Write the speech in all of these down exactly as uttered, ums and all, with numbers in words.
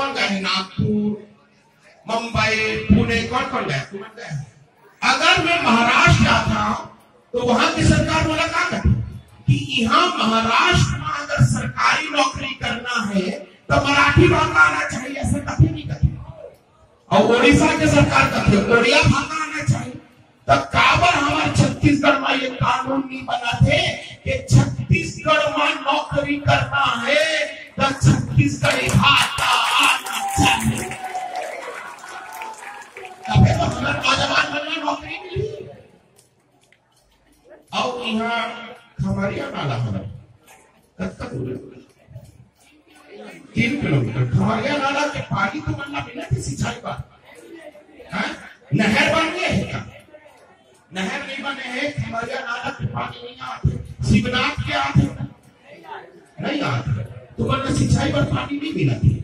कौन गए? नागपुर, मुंबई, पुणे, कौन कौन गए? अगर मैं महाराष्ट्र जाता तो वहां की सरकार बोला क्या करे कि यहाँ महाराष्ट्र में अगर सरकारी नौकरी करना है तो मराठी भाषा आना चाहिए, ऐसा कभी नहीं करते। और ओडिशा के सरकार करते ओडिया भाषा आना चाहिए। तो काबर हमारे छत्तीसगढ़ में ये कानून नहीं बनाते कि छत्तीसगढ़ में नौकरी करना है तो छत्तीसगढ़ी भाषा आना चाहिए, तभी तो हमारे नौजवान बनना नौकरी मिली। और यहाँ खमरिया नाला हमारा कब तीन किलोमीटर खमरिया नाला के पानी तो बनना बिना की सिंचाई का नहर बन गए है क्या? नहर नहीं बने हैं, खमरिया नाला के पानी नहीं आते, शिवनाथ के आते नहीं आते, तो वरना सिंचाई पर पानी नहीं मिलती।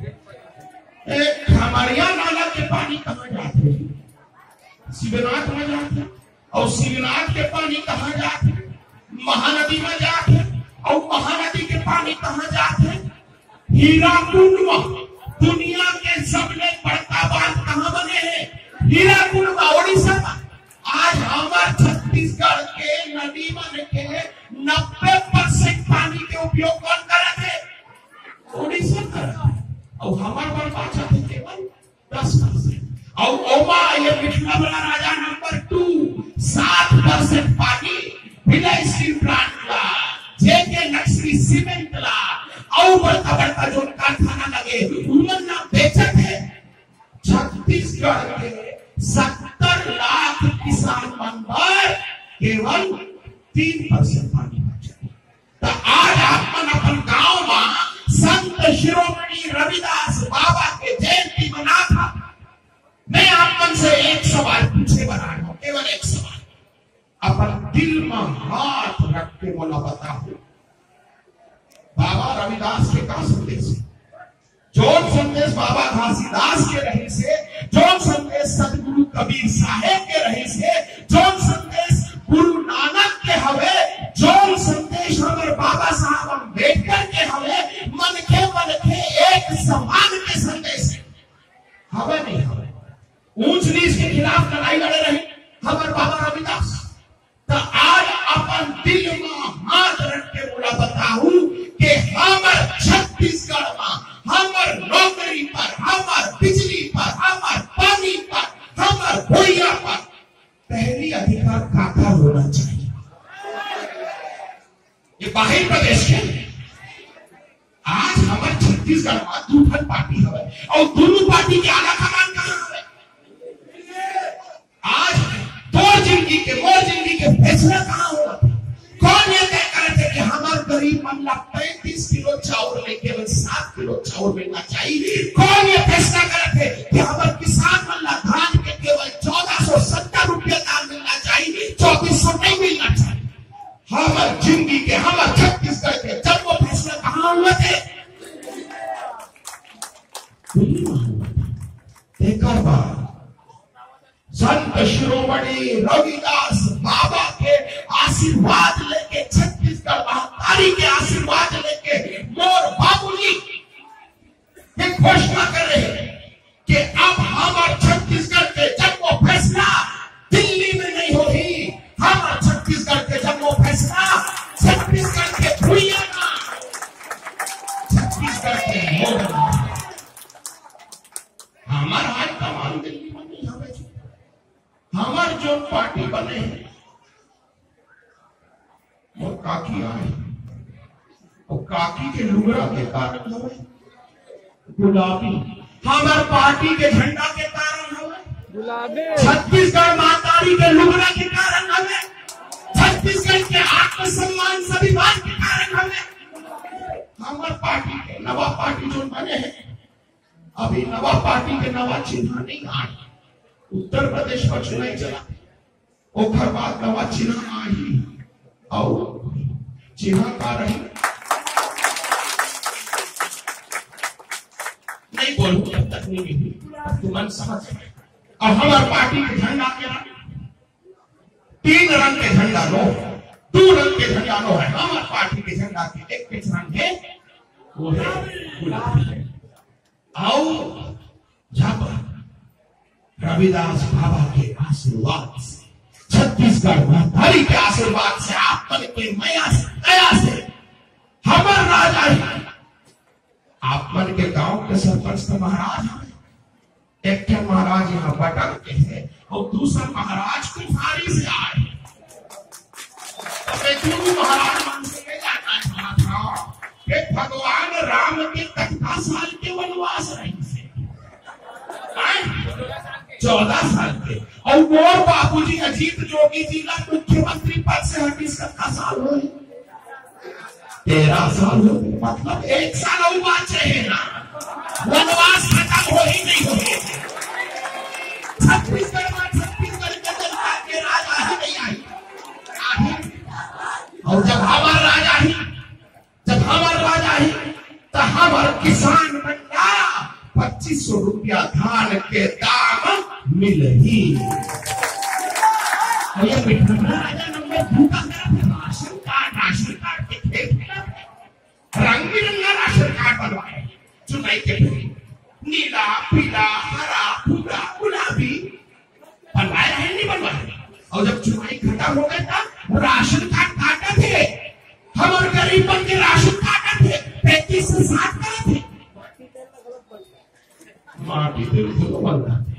खमरिया नाला के पानी कहाँ जाते? शिवनाथ में जाते, और शिवनाथ के पानी कहाँ जाते? महानदी में जाते, और महानदी के पानी कहाँ जाते? हीराकुंड में। दुनिया के सबसे बड़का बांध कहाँ बने हैं? हीराकुंड में, ओडिशा में। आज हमारे छत्तीसगढ़ के नदी में के नब्बे परसेंट पानी के उपयोग कौन कर रहे? ओडिशा कर रहे, और हमारे पर बाचा थे केवल दस परसेंट। और ओमा ये पिछला बड़ा राजा नंबर टू सात परसेंट पानी भिलाई स्टील प्लांट ला, जेके नक्सली सीमेंट ला, और बड़का बड़का जो कारखाना लगे उन्होंने ना बेचत है। छत्तीसगढ़ के सत्तर लाख किसान मन पर केवल तीन परसेंट पानी बचे। तो आज अपन अपन गांव में संत शिरोमणि रविदास बाबा के जयंती मना था। मैं आपन से एक सवाल पूछे बना रहा हूं, केवल एक सवाल। अपन दिल में हाथ रख के बोला बताओ, बाबा रविदास के का संदेश? जोन संदेश बाबा घासीदास के रही से, जोन संदेश सदगुरु कबीर साहेब के रही से, जोन संदेश गुरु नानक के हवे, जोन संदेश हमारे बाबा साहब अम्बेडकर के हवे, मन के मन के एक समान के संदेश है, हवे नहीं हवे। ऊंच नीच के खिलाफ लड़ाई लड़े रहे हमारे बाबा रविदास। तो आज अपन दिल में हाथ रख के बोला बताऊं कि हमारे छत्तीसगढ़ में हमार नौकरी पर, हमार बिजली पर, हमार पानी पर, हमार भूया पर पहली अधिकार काका होना चाहिए। ये बाहर प्रदेश के आज हमारे छत्तीसगढ़ में दूसरी पार्टी है, और दोनों पार्टी के आला कमान कहाँ है? आज दो जिंदगी के मोर जिंदगी के फैसला कहाँ होगा? कौन ये तय करते कि हमारे गरीब मन ला पैंतीस किलो चावल में केवल सात किलो चावल मिलना चाहिए? कौन ये फैसला करते कि हमारे किसान मन ला धान के केवल चौदह सौ सत्तर रुपया दाम मिलना चाहिए, चौबीस सौ नहीं मिलना चाहिए? हमारे जिंदगी के, हमारे छत्तीसगढ़ के जब वो फैसला कहाँ हुआ थे? एक बार संत शिरोमणि रविदास बाबा के आशीर्वाद लेके, छत्तीसगढ़ महातारी के आशीर्वाद लेके मोर बाबूजी ये घोषणा कर रहे हैं कि अब हमारे छत्तीसगढ़ के जब वो फैसला दिल्ली में नहीं होगी, हमारे छत्तीसगढ़ के जब वो फैसला छत्तीसगढ़ के भूया ना, छत्तीसगढ़ के मोर हमारा हाई कमान दिल्ली में नहीं हवे। हमारे जो पार्टी बने हैं वो काकी आए, और काकी के लुगड़ा के कारण हवे गुलाबी, हमारे पार्टी के झंडा के कारण हवे गुलाबी, छत्तीसगढ़ महातारी के लुगड़ा के कारण हवे, छत्तीसगढ़ के आत्मसम्मान स्वाभिमान के कारण हवे। हमारे पार्टी के नवा पार्टी जो बने हैं, अभी नवा पार्टी के नवा चिन्ह नहीं आए। उत्तर प्रदेश में चुनाव चला, ओखर बाद नवा चिन्ह आई, और चिन्ह का रही नहीं बोलूं जब तक नहीं मिली, तो मन समझ गए। और हमारे पार्टी के झंडा के रंग तीन रंग के झंडा लो, दो रंग के झंडा लो है। हमारे पार्टी के झंडा के एक रंग है, वो है गुलाबी। और जब रविदास बाबा के आशीर्वाद से, छत्तीसगढ़ महाधारी के आशीर्वाद से, आपन के मया से, दया से हमर राजा ही आपन के गांव के सरपंच का महाराज है। एक के महाराज यहाँ बटल के है और दूसरा महाराज कुफारी से आए। तो महाराज मन से ले जाता था कि भगवान राम के कितना साल के वनवास रही से, चौदह साल के, और मोर बाबूजी अजीत जोगी जी का मुख्यमंत्री पद से हटी कितना साल हो, तेरह साल हो, मतलब एक साल और बात रहे ना, वनवास खत्म हो ही नहीं हो। छत्तीसगढ़ में छत्तीसगढ़ के जनता के राजा ही नहीं आई, और जब हमार राजा ही जब हमार राजा ही तो हमार किसान बंदा पच्चीस सौ रुपया धान के दाम मिल ही। ये राजा नंबर भूखा राशन कार्ड राशन कार्ड के खेत रंग बिरंगा राशन कार्ड बनवाए, चुनाई के नीला पीला हरा भूरा गुलाबी बनवाए रहे, नहीं बनवाए। और जब चुनाई खत्म हो गया था राशन कार्ड काटे थे, हमारे गरीब बन के राशन काटे थे, पैंतीस से साठ करे थे, माटी तेल तो बनता थे।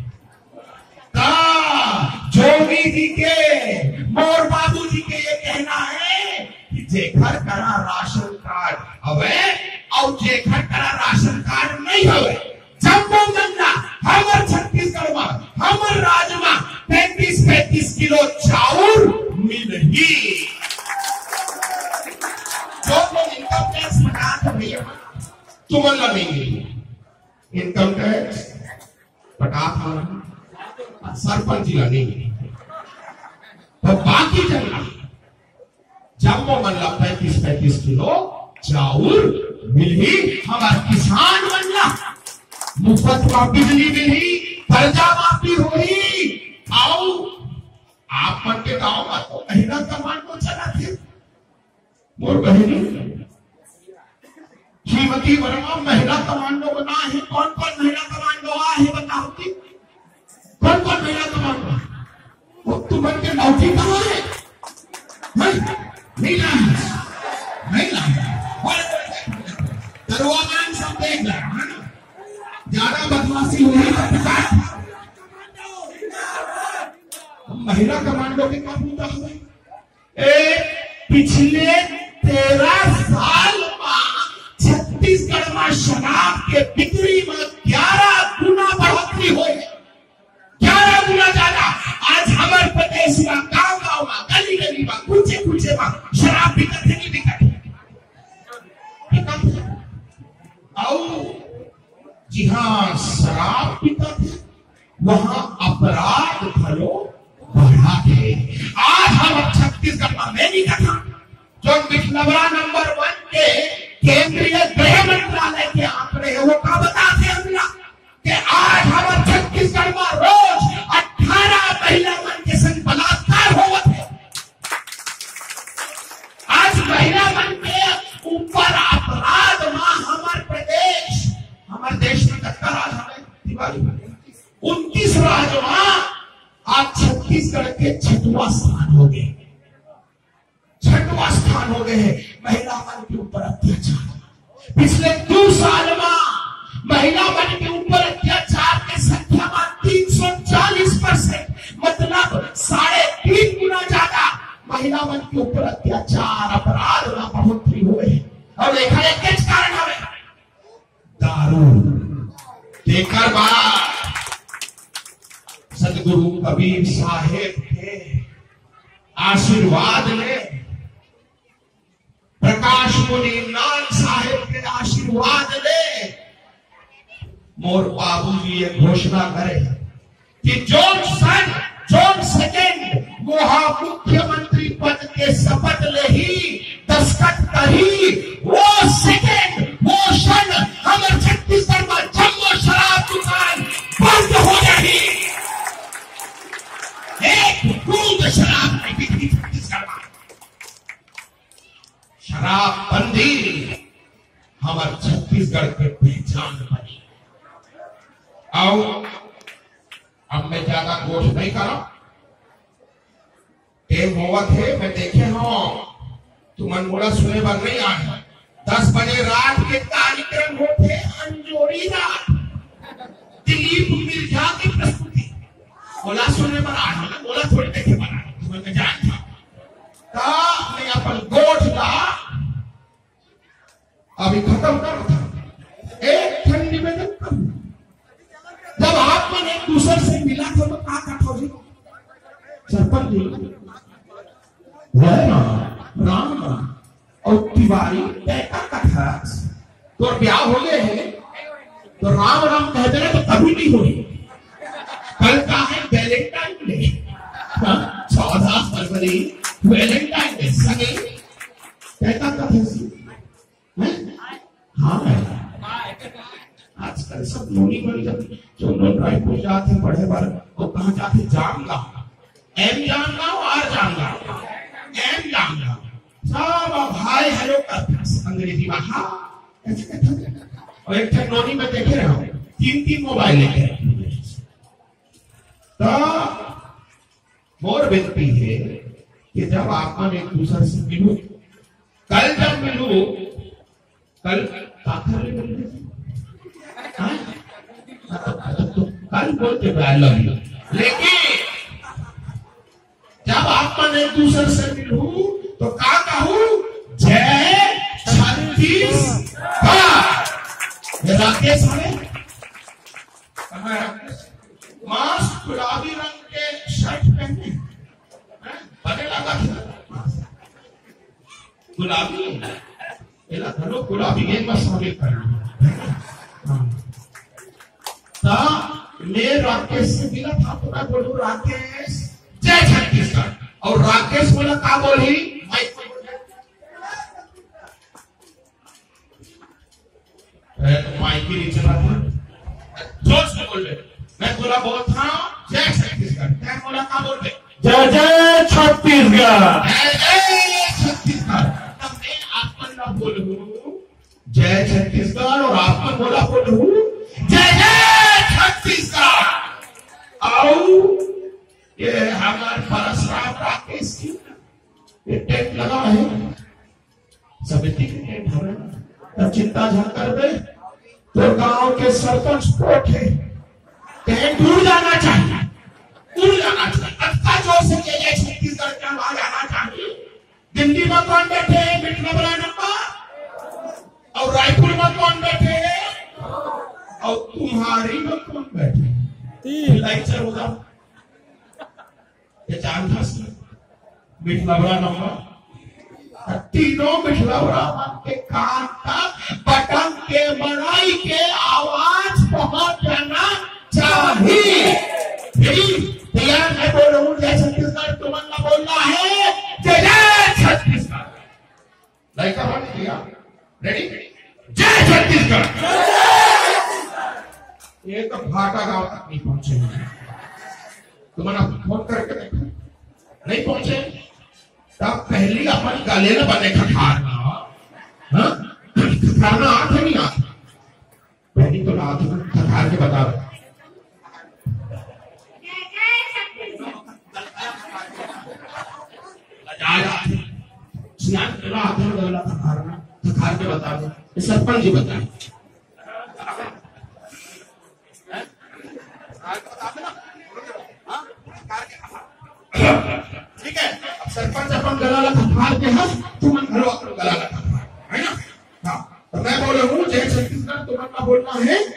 जोगी जी के, मोर बाबू जी के ये कहना है कि जेखर करा राशन कार्ड हवे और जेखर करा राशन कार्ड नहीं हवे, जम्मू गंगा हमर छत्तीसगढ़ में हमर राज्य में पैंतीस पैंतीस किलो चाउर मिल ही। जो लोग इनकम टैक्स पटाते भैया तुम नहीं, इनकम टैक्स पटाता सरपंच जिला नहीं, तो बाकी जगह जम्मू मंडला पैंतीस पैंतीस किलो चाउर मिल ही। हमारे किसान मंडला मुफ्त में बिजली मिली, कर्जा माफी हुई, आओ आप मन के गांव में तो महिला कमांडो चला थे, मोर बहनी श्रीमती वर्मा महिला कमांडो बना है। कौन कौन महिला कमांडो आ है बताओ की, कौन कौन महिला कमांडो? वो तुमन के नौकरी कहाँ है? नहीं ला नहीं ला दरवाजा सब देख रहा है ना, ज्यादा बदमाशी हुई तो महिला कमांडो के क्या पूछा हुआ? पिछले तेरह साल में छत्तीसगढ़ में शराब के बिक्री में ग्यारह गुना बढ़ोतरी हुई, ग्यारह गुना ज्यादा। आज हमारे प्रदेश में गांव गांव में गली गली में कुचे कुचे में शराब बिकत है नहीं बिकत है? जी हाँ, शराब बिकत है, वहां अपराध भलो बढ़ा है। आज हम छत्तीसगढ़ में नहीं कहा जो बिखलवरा नंबर वन के केंद्रीय गृह मंत्रालय के आंकड़े है, वो क्या बताते हैं हमला कि आज हमारे छत्तीसगढ़ में रोज अठारह महिला मन के संग बलात्कार होवत है। आज महिला मन के ऊपर अपराध में हमारे प्रदेश हमारे देश में कत्ता राज हमें दिवाली उनतीस राज्य में आज छत्तीसगढ़ के छठवां स्थान हो गए, छठवां स्थान हो गए महिला मन के ऊपर अत्याचार। पिछले दो साल में महिला मन के ऊपर अत्याचार की संख्या में तीन सौ चालीस परसेंट, मतलब साढ़े तीन गुना ज्यादा महिला मन के ऊपर अत्याचार अपराध में बढ़ोतरी हुए। और देखा एक कारण है दारू। देखकर बाद सदगुरु कबीर साहेब के आशीर्वाद ले, प्रकाश मुनि लाल साहेब के आशीर्वाद ले, मोर बाबूजी ये घोषणा करे कि जो सन जो सेकेंड वहां मुख्यमंत्री पद के शपथ ले ही दस्तखत करी, वो सेकेंड वो क्षण हमारे छत्तीसगढ़ में जम्मू शराब दुकान बंद हो जाएगी। एक बूंद शराब नहीं बिकती छत्तीसगढ़ में। शराब बंदी हमारे छत्तीसगढ़ के पहचान बनी। आओ अब मैं ज्यादा कोश नहीं करा, टेम होवा थे मैं देखे हो तुम अनमोड़ा सुने पर नहीं आए। दस बजे रात के कार्यक्रम होते अंजोरी रात, दिलीप मिर्जा की प्रस्तुति, बोला सुने पर आए ना, बोला थोड़ी देखे बना तुम्हें जान था ता मैं अपन गोठ दा अभी खत्म कर था। एक ठंडी में जब जब आप मन एक दूसरे से मिला था तो कहा कठो जी सरपंच जी राम राम और तिवारी बेटा कथा तो ब्याह हो गए हैं तो राम राम कहते रहे तो कभी नहीं हुई। कल का है वैलेंटाइन डे, चौदह फरवरी वैलेंटाइन डे सगे कहता कथा आजकल सब नोनी बन जाते, जो लोग रायपुर जाते पढ़े बार वो कहाँ जाते Jamga, M Jamga R Jamga, M Jamga सब भाई हेलो करते अंग्रेजी में हाँ ऐसे कहते। और एक ठन नोनी में देखे रहा हूँ तीन तीन मोबाइल लेके तो मोर विनती है कि जब आप एक दूसरे से मिलो, कल जब मिलो कल काकर ले मिलते तो कल बोलते आई लव यू, लेकिन जब आप मन एक दूसरे से मिलू तो का कहूं जय छत्तीसगढ़। राकेश है मास्क गुलाबी रंग के शर्ट पहने बने लगा गुलाबी घरों गुलाबी गेंद में शामिल करना। मैं राकेश से मिला था तो मैं बोलूं राकेश जय छत्तीसगढ़, और राकेश बोला का बोली माइक तो माइक ही नहीं चला था, जोर से बोल रहे। मैं बोला बहुत था जय छत्तीसगढ़, क्या बोला का बोल रहे जय जय छत्तीसगढ़, जय जय छत्तीसगढ़। तब मैं आपन ना बोलूं जय छत्तीसगढ़ और आपन बोला बोलूं जय जय छत्तीसगढ़। आओ ये हमारे परशुराम राकेश की ये टेंट लगा है, समिति के टेंट हो रहा, चिंता झा कर दे तो गांव के सरपंच कोट है, टेंट उड़ जाना चाहिए, उड़ जाना चाहिए। अच्छा जोर से जय जय छत्तीसगढ़ का आवाज आना चाहिए। दिल्ली में कौन बैठे हैं मिटना बड़ा नंबर, और रायपुर में कौन बैठे हैं, और तुम्हारी में कौन बैठे लाइचर होगा ये जानता मिठला बड़ा नंबर, तीनों मिठला बड़ा के कान तक बटन के बड़ाई के आवाज पहुंच जाना चाहिए। तैयार मैं बोल रहा हूँ जय छत्तीसगढ़, तुमने बोलना है जय जय छत्तीसगढ़। लाइका बन गया रेडी, जय छत्तीसगढ़। ये तो भाटा गांव तक नहीं पहुंचे, तुम्हारा फोन करके देखो नहीं पहुंचे तब पहली अपन गले न बने खखारना, हाँ खखारना आठ नहीं आता, पहली तो रात में खखार के बता रहे स्नान करा हाथ में गला खखारना, खखार के बता दो सरपंच जी बताए ठीक है। अब सरपंच अपन गला लगा खखार के है, तुम घर वालों गला लगा है ना। हाँ तो मैं बोल रहा हूँ जय छत्तीसगढ़, तुम्हारा बोलना है